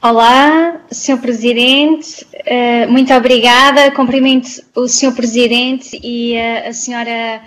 Olá, Sr. Presidente, muito obrigada. Cumprimento o Sr. Presidente e a Sra.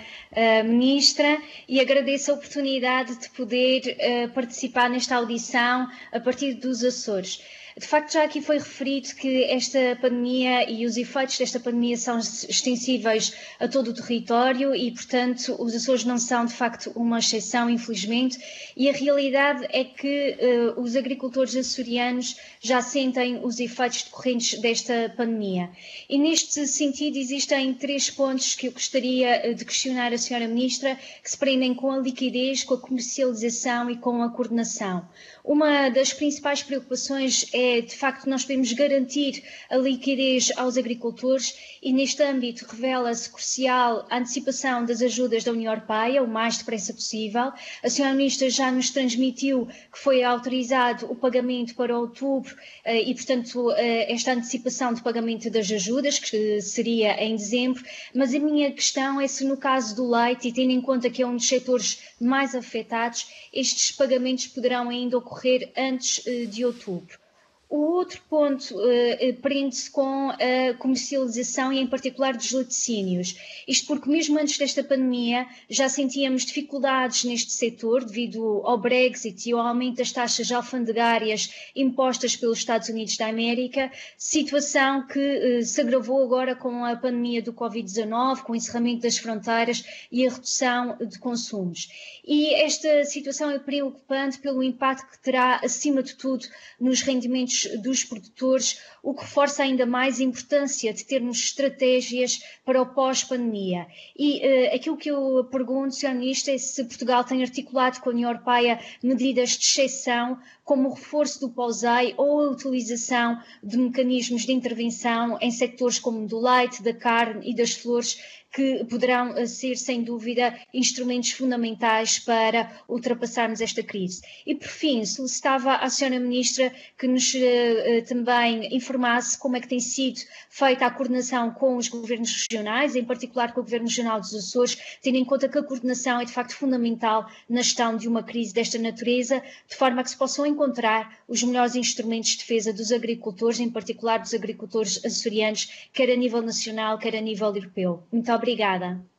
Ministra e agradeço a oportunidade de poder participar nesta audição a partir dos Açores. De facto, já aqui foi referido que esta pandemia e os efeitos desta pandemia são extensíveis a todo o território e, portanto, os Açores não são, de facto, uma exceção, infelizmente, e a realidade é que os agricultores açorianos já sentem os efeitos decorrentes desta pandemia. E, neste sentido, existem 3 pontos que eu gostaria de questionar a Sra. Ministra, que se prendem com a liquidez, com a comercialização e com a coordenação. Uma das principais preocupações é, de facto, nós podemos garantir a liquidez aos agricultores e, neste âmbito, revela-se crucial a antecipação das ajudas da União Europeia, o mais depressa possível. A Sra. Ministra já nos transmitiu que foi autorizado o pagamento para outubro e, portanto, esta antecipação de pagamento das ajudas, que seria em dezembro, mas a minha questão é se, no caso do leite, e tendo em conta que é um dos setores mais afetados, estes pagamentos poderão ainda ocorrer antes de outubro. O outro ponto prende-se com a comercialização e, em particular, dos laticínios. Isto porque, mesmo antes desta pandemia, já sentíamos dificuldades neste setor devido ao Brexit e ao aumento das taxas alfandegárias impostas pelos Estados Unidos da América, situação que se agravou agora com a pandemia do Covid-19, com o encerramento das fronteiras e a redução de consumos. E esta situação é preocupante pelo impacto que terá, acima de tudo, nos rendimentos dos produtores, o que reforça ainda mais a importância de termos estratégias para o pós-pandemia. E aquilo que eu pergunto, Sr. Ministro, é se Portugal tem articulado com a União Europeia medidas de exceção, como o reforço do POSEI ou a utilização de mecanismos de intervenção em sectores como do leite, da carne e das flores, que poderão ser, sem dúvida, instrumentos fundamentais para ultrapassarmos esta crise. E, por fim, solicitava à Sra. Ministra que nos também informasse como é que tem sido feita a coordenação com os governos regionais, em particular com o Governo Regional dos Açores, tendo em conta que a coordenação é, de facto, fundamental na gestão de uma crise desta natureza, de forma a que se possam encontrar os melhores instrumentos de defesa dos agricultores, em particular dos agricultores açorianos, quer a nível nacional, quer a nível europeu. Muito obrigada.